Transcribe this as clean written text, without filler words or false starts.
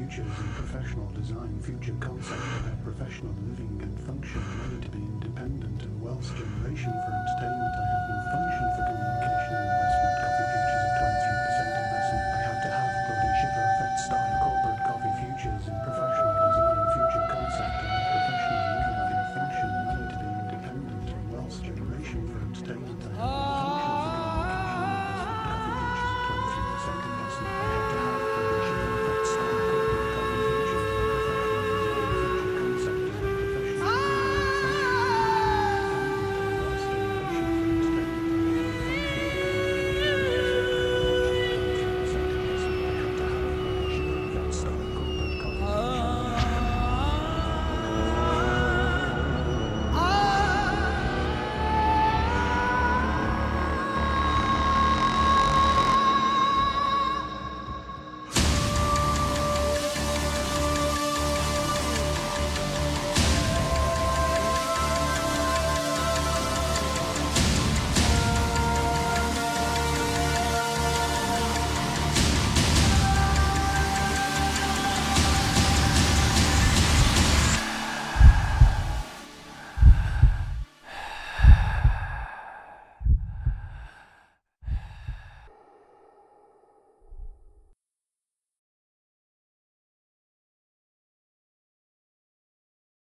futures in professional design, future concept about professional living and function, money to be independent and wealth generation for entertainment. I have no function for